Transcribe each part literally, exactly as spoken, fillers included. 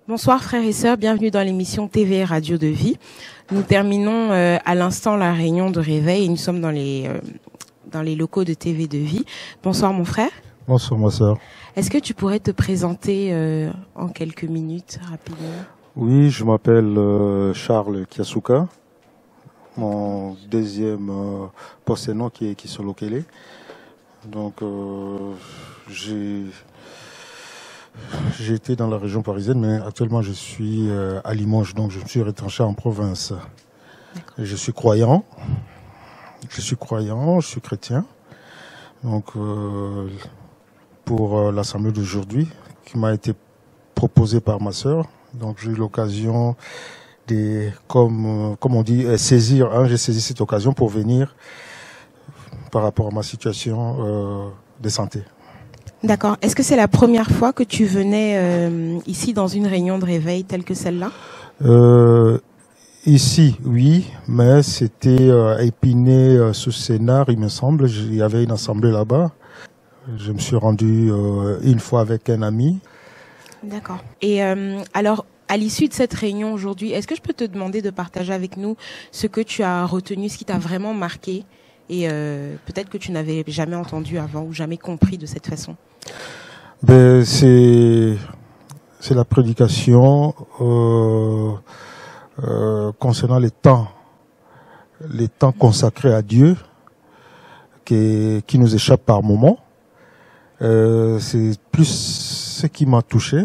Bonsoir frères et sœurs, bienvenue dans l'émission T V Radio de Vie. Nous terminons euh, à l'instant la réunion de réveil et nous sommes dans les, euh, dans les locaux de T V de Vie. Bonsoir mon frère. Bonsoir ma sœur. Est-ce que tu pourrais te présenter euh, en quelques minutes rapidement? Oui, je m'appelle euh, Charles Kiasuka. Mon deuxième euh, poste nom qui est Kisolokele. Donc euh, j'ai j'ai été dans la région parisienne, mais actuellement je suis euh, à Limoges, donc je me suis retranché en province. Je suis croyant, je suis croyant, je suis chrétien. Donc euh, pour euh, l'assemblée d'aujourd'hui, qui m'a été proposée par ma sœur, donc j'ai eu l'occasion de, comme, euh, comme on dit, euh, saisir, hein, j'ai saisi cette occasion pour venir par rapport à ma situation euh, de santé. D'accord. Est-ce que c'est la première fois que tu venais euh, ici dans une réunion de réveil telle que celle-là? euh, Ici, oui, mais c'était euh, à Épinay-sous-Sénart, il me semble. Il y avait une assemblée là-bas. Je me suis rendu euh, une fois avec un ami. D'accord. Et euh, alors, à l'issue de cette réunion aujourd'hui, est-ce que je peux te demander de partager avec nous ce que tu as retenu, ce qui t'a vraiment marqué et euh, peut-être que tu n'avais jamais entendu avant ou jamais compris de cette façon? Ben, c'est c'est la prédication euh, euh, concernant les temps, les temps consacrés à Dieu qui, qui nous échappent par moments. Euh, c'est plus ce qui m'a touché.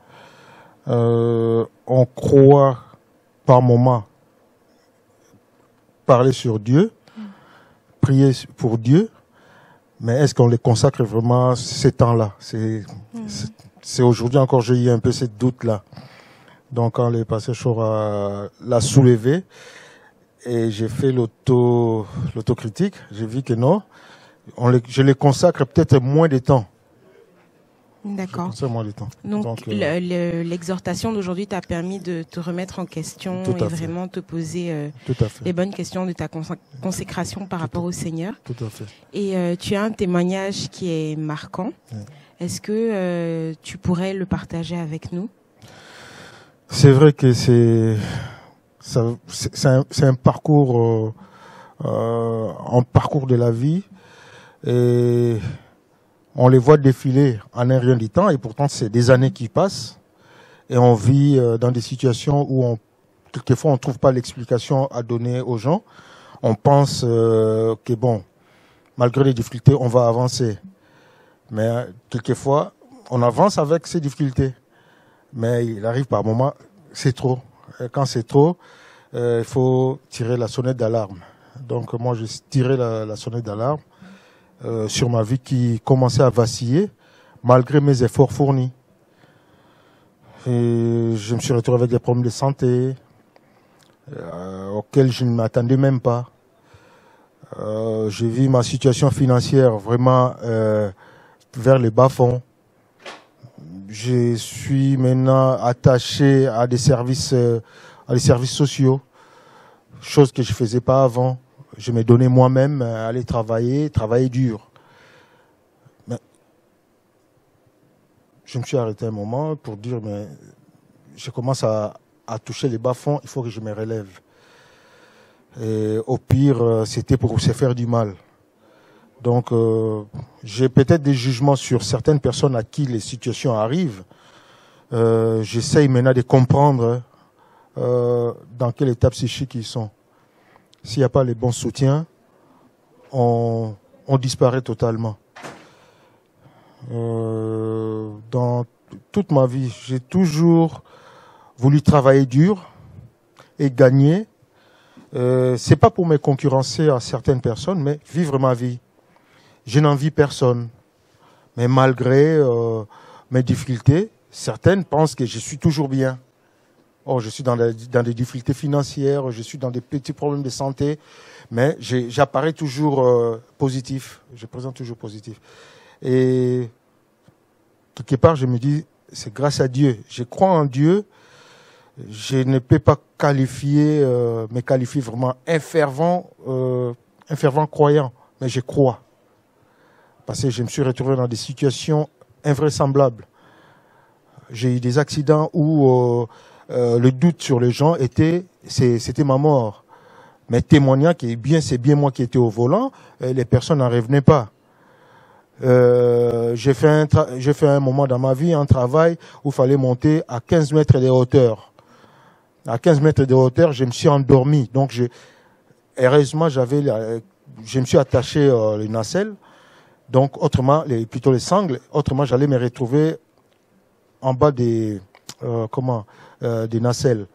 Euh, on croit par moment parler sur Dieu, prier pour Dieu, mais est-ce qu'on les consacre vraiment ces temps-là? C'est mmh. c'est aujourd'hui encore, j'ai eu un peu ce doute-là. Donc quand le pasteur Chora l'a soulevé et j'ai fait l'auto l'autocritique, j'ai vu que non, on les, je les consacre peut-être moins de temps. D'accord. Moins de temps. Donc, Donc euh, l'exhortation d'aujourd'hui t'a permis de te remettre en question et fait. vraiment te poser euh, les bonnes questions de ta consécration par tout rapport au Seigneur. Tout à fait. Et euh, tu as un témoignage qui est marquant. Oui. Est-ce que euh, tu pourrais le partager avec nous? C'est vrai que c'est c'est un, un parcours, euh, euh, un parcours de la vie et on les voit défiler en un rien du temps et pourtant c'est des années qui passent et on vit euh, dans des situations où on, quelquefois on ne trouve pas l'explication à donner aux gens. On pense euh, que bon, malgré les difficultés, on va avancer. Mais euh, quelquefois, on avance avec ces difficultés. Mais il arrive par moments, c'est trop. Et quand c'est trop, euh, il faut tirer la sonnette d'alarme. Donc moi, j'ai tiré la, la sonnette d'alarme euh, sur ma vie qui commençait à vaciller, malgré mes efforts fournis. Et je me suis retrouvé avec des problèmes de santé euh, auxquels je ne m'attendais même pas. Euh, j'ai vu ma situation financière vraiment euh, vers les bas-fonds. Je suis maintenant attaché à des services, euh, à des services sociaux, chose que je ne faisais pas avant. Je me donnais moi-même à aller travailler, travailler dur. Mais je me suis arrêté un moment pour dire, mais je commence à, à toucher les bas-fonds, il faut que je me relève. Et au pire, c'était pour se faire du mal. Donc, euh, j'ai peut-être des jugements sur certaines personnes à qui les situations arrivent. Euh, J'essaye maintenant de comprendre euh, dans quel état psychique ils sont. S'il n'y a pas les bons soutiens, on, on disparaît totalement. Euh, dans toute ma vie, j'ai toujours voulu travailler dur et gagner. Euh, c'est pas pour me concurrencer à certaines personnes, mais vivre ma vie. Je n'envie personne. Mais malgré euh, mes difficultés, certaines pensent que je suis toujours bien. Oh, je suis dans, la, dans des difficultés financières, je suis dans des petits problèmes de santé, mais j'apparais toujours euh, positif. Je présente toujours positif. Et quelque part, je me dis, c'est grâce à Dieu. Je crois en Dieu. Je ne peux pas qualifier, euh, me qualifier vraiment un fervent, euh, un fervent croyant, mais je crois. Parce que je me suis retrouvé dans des situations invraisemblables. j'ai eu des accidents où euh, euh, le doute sur les gens était, c'était ma mort. Mais témoignant que bien, c'est bien moi qui étais au volant, les personnes n'en revenaient pas. Euh, j'ai fait un j'ai fait un moment dans ma vie un travail où il fallait monter à quinze mètres de hauteur. À quinze mètres de hauteur, je me suis endormi. Donc, je, heureusement, j'avais, je me suis attaché euh, les nacelles. Donc, autrement, les, plutôt les sangles. Autrement, j'allais me retrouver en bas des, euh, comment, euh, des nacelles.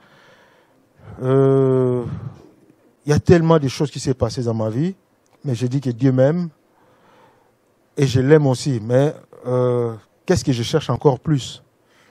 Euh, il y a tellement de choses qui s'est passées dans ma vie, mais je dis que Dieu m'aime et je l'aime aussi. Mais euh, qu'est-ce que je cherche encore plus?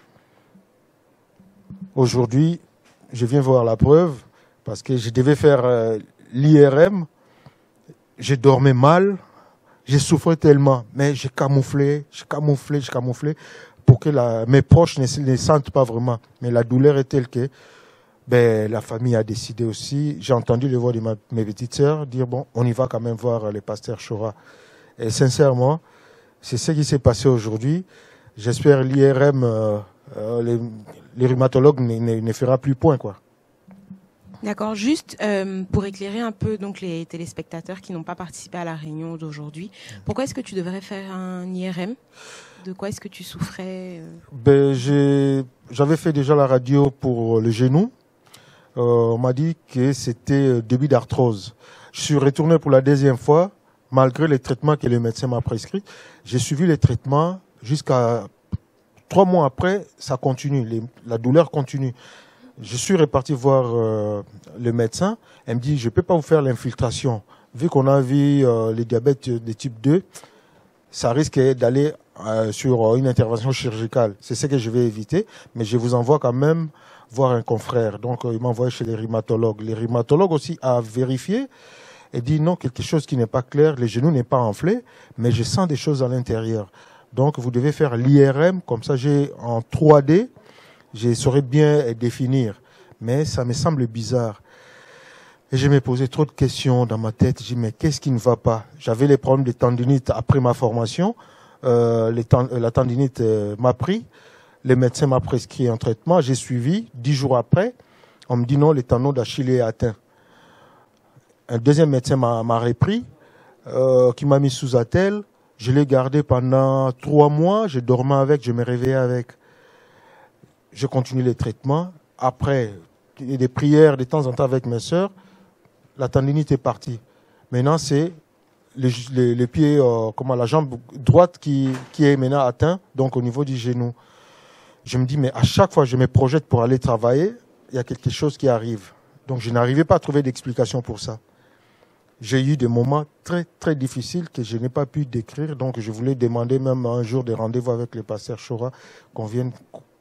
Aujourd'hui, je viens voir la preuve parce que je devais faire euh, l'I R M. Je dormais mal, j'ai souffert tellement, mais j'ai camouflé, j'ai camouflé, j'ai camouflé pour que la, mes proches ne, ne sentent pas vraiment. Mais la douleur est telle que ben, la famille a décidé aussi. J'ai entendu les voix de ma, mes petites sœurs dire bon, on y va quand même voir le pasteur Chora. Et sincèrement, c'est ce qui s'est passé aujourd'hui. J'espère l'I R M, euh, euh, les, les rhumatologues ne, ne, ne fera plus point, quoi. D'accord. Juste euh, pour éclairer un peu donc les téléspectateurs qui n'ont pas participé à la réunion d'aujourd'hui, pourquoi est-ce que tu devrais faire un I R M? De quoi est-ce que tu souffrais? Ben, j'avais fait déjà la radio pour le genou. Euh, on m'a dit que c'était début d'arthrose. Je suis retourné pour la deuxième fois, malgré les traitements que le médecin m'a prescrits. J'ai suivi les traitements jusqu'à trois mois après, ça continue, les, la douleur continue. Je suis reparti voir euh, le médecin. Elle me dit, je ne peux pas vous faire l'infiltration. Vu qu'on a vu euh, les diabètes de type deux, ça risque d'aller euh, sur une intervention chirurgicale. C'est ce que je vais éviter, mais je vous envoie quand même voir un confrère. Donc, euh, il m'a envoyé chez les rhumatologues. Les rhumatologues aussi a vérifié et dit non, quelque chose qui n'est pas clair, les genoux n'est pas enflé, mais je sens des choses à l'intérieur. Donc, vous devez faire l'I R M, comme ça j'ai en trois D, je saurais bien définir. Mais ça me semble bizarre. Et je me posais trop de questions dans ma tête. Je dis, mais qu'est-ce qui ne va pas? J'avais les problèmes de tendinite après ma formation. Euh, les ten la tendinite euh, m'a pris. Le médecin m'a prescrit un traitement. J'ai suivi. Dix jours après, on me dit non, le tendon d'Achille est atteint. Un deuxième médecin m'a repris, euh, qui m'a mis sous attelle. Je l'ai gardé pendant trois mois. Je dormais avec, je me réveillais avec. Je continue les traitements. Après, des prières de temps en temps avec mes sœurs, la tendinite est partie. Maintenant, c'est les, les, les pieds, euh, comment la jambe droite qui, qui est maintenant atteinte, donc au niveau du genou. Je me dis, mais à chaque fois que je me projette pour aller travailler, il y a quelque chose qui arrive. Donc, je n'arrivais pas à trouver d'explication pour ça. J'ai eu des moments très, très difficiles que je n'ai pas pu décrire. Donc, je voulais demander même un jour des rendez-vous avec le pasteur Chora, qu'on vienne,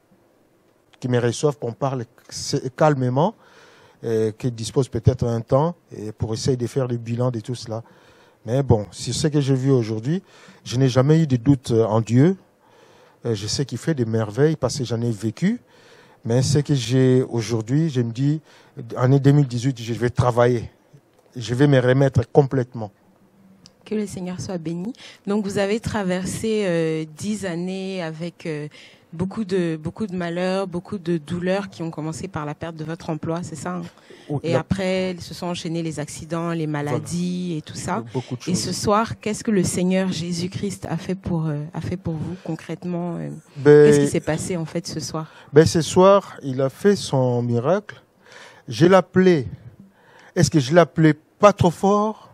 qui me reçoivent, qu'on parle calmement, et qu'il dispose peut-être un temps et pour essayer de faire le bilan de tout cela. Mais bon, c'est ce que j'ai vu aujourd'hui. Je n'ai jamais eu de doute en Dieu. Je sais qu'il fait des merveilles parce que j'en ai vécu. Mais ce que j'ai aujourd'hui, je me dis, année deux mille dix-huit, je vais travailler. Je vais me remettre complètement. Que le Seigneur soit béni. Donc, vous avez traversé euh, dix années avec euh, beaucoup de beaucoup de malheurs, beaucoup de douleurs qui ont commencé par la perte de votre emploi, c'est ça, hein? Oh, et la... après, se sont enchaînés les accidents, les maladies, voilà, et tout ça. Et ce soir, qu'est-ce que le Seigneur Jésus-Christ a fait pour euh, a fait pour vous concrètement? euh, ben, Qu'est-ce qui s'est passé en fait ce soir? Ben ce soir, il a fait son miracle. Je l'appelais. Est-ce que je l'appelais pas trop fort?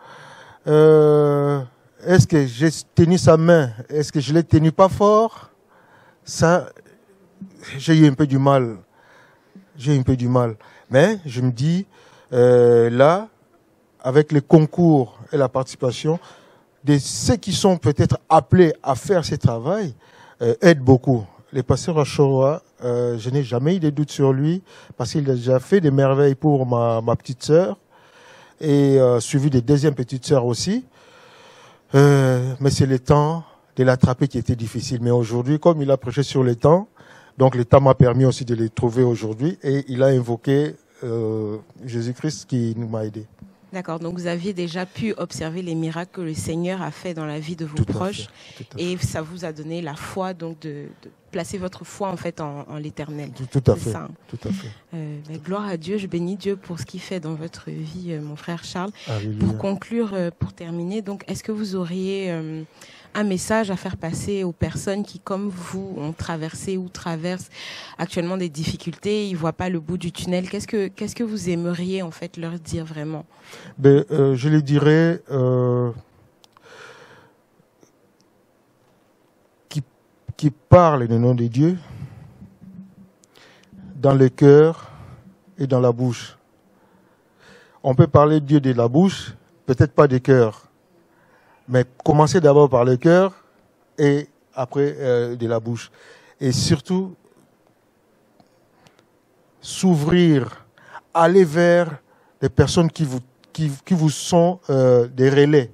Euh, est-ce que j'ai tenu sa main? Est-ce que je l'ai tenu pas fort? Ça, j'ai eu un peu du mal. J'ai eu un peu du mal. Mais je me dis, euh, là, avec les concours et la participation, de ceux qui sont peut-être appelés à faire ce travail, euh, aident beaucoup. Le pasteur Chora, euh, je n'ai jamais eu de doute sur lui, parce qu'il a déjà fait des merveilles pour ma, ma petite sœur, et euh, suivi des deuxièmes petites sœurs aussi. Euh, mais c'est le temps de l'attraper qui était difficile. Mais aujourd'hui, comme il a prêché sur le temps, donc le temps m'a permis aussi de les trouver aujourd'hui, et il a invoqué euh, Jésus-Christ qui nous m'a aidés. D'accord, donc vous aviez déjà pu observer les miracles que le Seigneur a fait dans la vie de vos Tout à proches fait, tout à et ça vous a donné la foi, donc de, de placer votre foi en fait en, en l'Éternel. Tout, tout à C'est fait. ça. Tout à fait. Euh, bah, gloire à Dieu, je bénis Dieu pour ce qu'il fait dans votre vie, euh, mon frère Charles. Alléluia. Pour conclure, euh, pour terminer, donc est-ce que vous auriez euh, un message à faire passer aux personnes qui, comme vous, ont traversé ou traversent actuellement des difficultés, ils voient pas le bout du tunnel. Qu'est-ce que qu'est-ce que vous aimeriez en fait leur dire vraiment? Ben, euh, je les dirais euh, qui, qui parlent le nom de Dieu dans le cœur et dans la bouche. On peut parler de Dieu de la bouche, peut-être pas du cœur, mais commencer d'abord par le cœur et après euh, de la bouche. Et surtout, s'ouvrir, aller vers les personnes qui vous, qui, qui vous sont euh, des relais.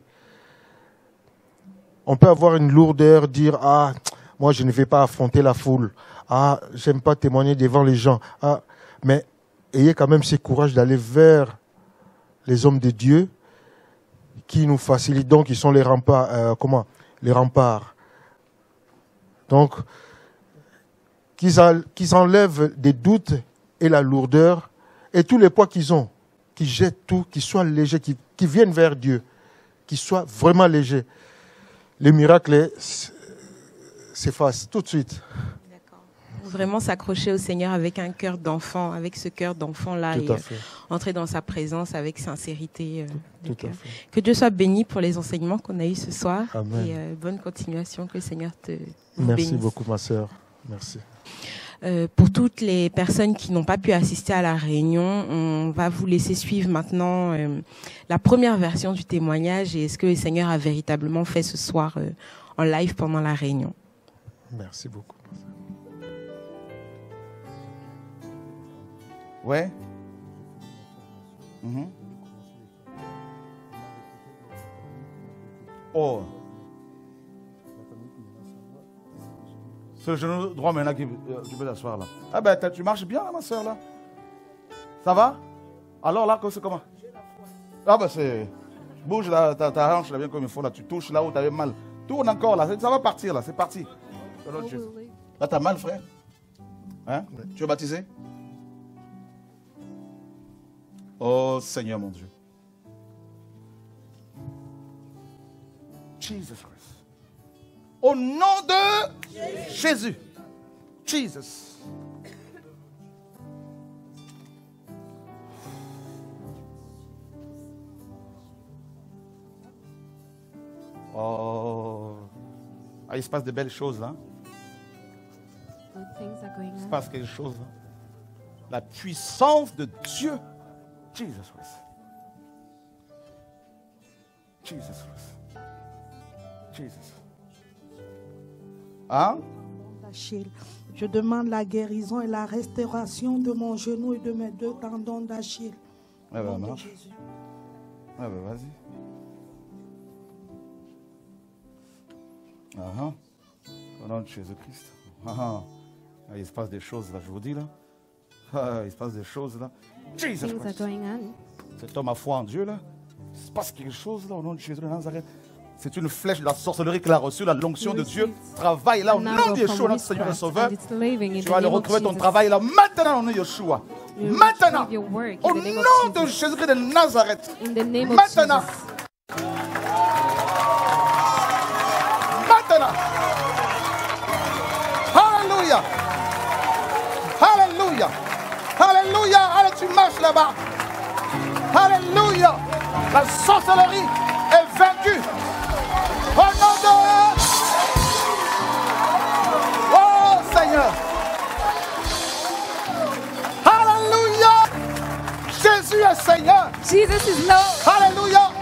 On peut avoir une lourdeur, dire « Ah, moi je ne vais pas affronter la foule. Ah, j'aime pas témoigner devant les gens. Ah, mais ayez quand même ce courage d'aller vers les hommes de Dieu qui nous facilitent, donc ils sont les remparts. Euh, comment les remparts. Donc, qu'ils, a, qu'ils enlèvent des doutes et la lourdeur et tous les poids qu'ils ont, qu'ils jettent tout, qu'ils soient légers, qu'ils, qu'ils viennent vers Dieu, qu'ils soient vraiment légers. Les miracles s'effacent tout de suite. D'accord. Vraiment s'accrocher au Seigneur avec un cœur d'enfant, avec ce cœur d'enfant-là, Tout et à euh, fait. entrer dans sa présence avec sincérité. Euh, de Tout à cœur. fait. Que Dieu soit béni pour les enseignements qu'on a eus ce soir. Amen. Et euh, bonne continuation, que le Seigneur te vous Merci bénisse. beaucoup, ma sœur. Merci. Euh, pour toutes les personnes qui n'ont pas pu assister à la réunion, on va vous laisser suivre maintenant euh, la première version du témoignage et ce que le Seigneur a véritablement fait ce soir euh, en live pendant la réunion. Merci beaucoup. Ouais. Mhm. Oh. C'est le genou droit maintenant qui euh, tu peux t'asseoir là. Ah ben tu marches bien là, ma soeur là. Ça va? Alors là c'est comment? Ah ben c'est bouge là, ta, ta hanche là bien comme il faut là, tu touches là où tu avais mal. Tourne encore là, ça va partir là, c'est parti. Là t'as mal frère? Hein? Tu es baptisé? Oh Seigneur mon Dieu. Jesus Christ. Au nom de Jésus. Jesus. Oh. Ah, il se passe de belles choses là. Good things are going Il se on. passe quelque chose là. La puissance de Dieu. Jesus Christ. Jesus Christ. Jesus. Hein? d'Achille. Je demande la guérison et la restauration de mon genou et de mes deux tendons d'Achille. Ah Au ben nom de marche. Jésus. Ah ben vas-y. Ah ah. Au nom de Jésus-Christ. Ah ah. Ah, il se passe des choses là, je vous dis là. Ah, il se passe des choses là. Jesus Things are Christ. going on. Cet homme a foi en Dieu là. Il se passe quelque chose là au nom de Jésus de Nazareth. C'est une flèche de la sorcellerie qu'il a reçue, la l'onction de Dieu. Travaille là au nom de Yeshua, notre Seigneur et Sauveur. Tu vas aller retrouver ton travail là maintenant au nom de Yeshua. Maintenant, au nom de Jésus-Christ de Nazareth. In the name of Maintenant. Jesus. Maintenant. Alléluia. Alléluia. Alléluia. Allez, tu marches là-bas. Alléluia. La sorcellerie est vaincue. Au nom de... Oh Seigneur. Alléluia. Jésus est Seigneur. Jesus is Lord. Alléluia.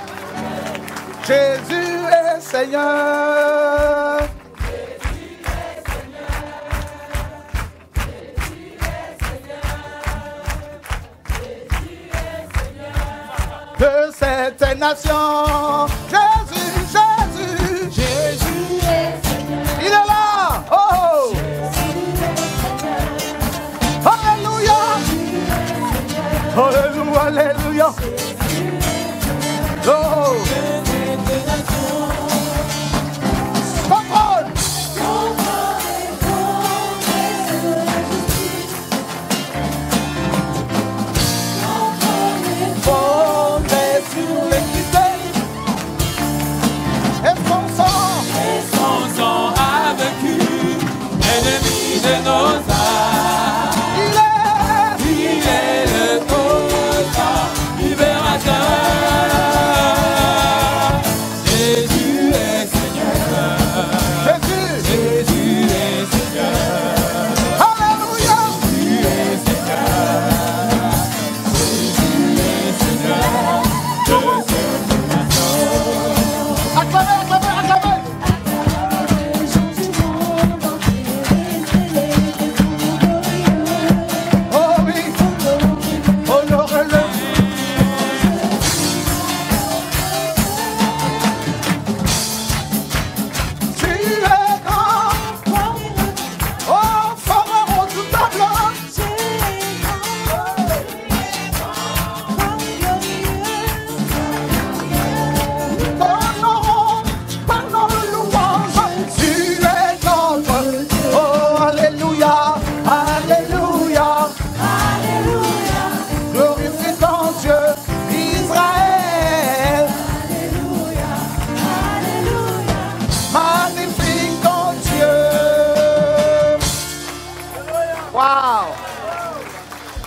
Jésus est Seigneur. De cette nation, Jésus, Jésus, Jésus est Seigneur. Il est là, oh, alléluia, alléluia, alléluia,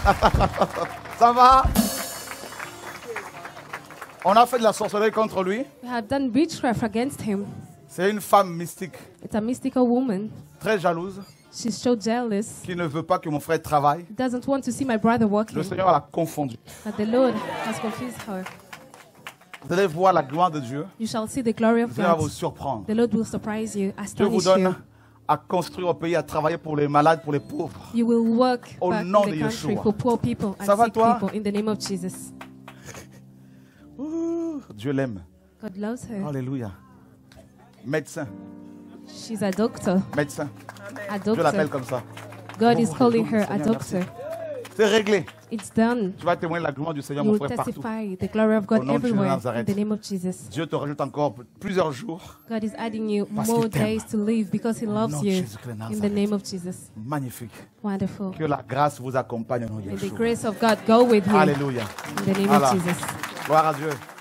Ça va? On a fait de la sorcellerie contre lui. We have done witchcraft against him. C'est une femme mystique, It's a mystical woman. très jalouse, She's so jealous. qui ne veut pas que mon frère travaille. Doesn't want to see my brother Le working. Seigneur l'a confondue. But the Lord has confused her. Vous allez voir la gloire de Dieu. You shall see the glory Le of Seigneur va vous God. surprendre. The Lord will surprise you, Dieu vous astonish donne you. à construire au pays, à travailler pour les malades, pour les pauvres. You will work Au back in nom the de country Yeshua. for poor people and Ça va, sick toi? people in the name of Jesus. Ouh, Dieu l'aime. God loves her. Alléluia. Médecin, She's a doctor. médecin. A Dieu l'appelle doctor. comme ça. God is Oh, calling Alléluia, her a Seigneur, merci. doctor. C'est réglé. It's done. Tu vas témoigner la gloire du Seigneur, You mon will frère, partout. testify the glory of Au God nom de Jésus de everywhere in Nazareth. the name of Jesus. Dieu te rajoute encore plusieurs jours. God is adding you Parce more qu'il t'aime. days to live because He Au loves nom de you. Jésus-Christ de In the Nazareth. name of Jesus. Magnifique. Wonderful. Que la grâce vous accompagne au nom de May the Yeshua. grace of God go with you. Alléluia. In the name Voilà. of Jesus. Gloire à Dieu.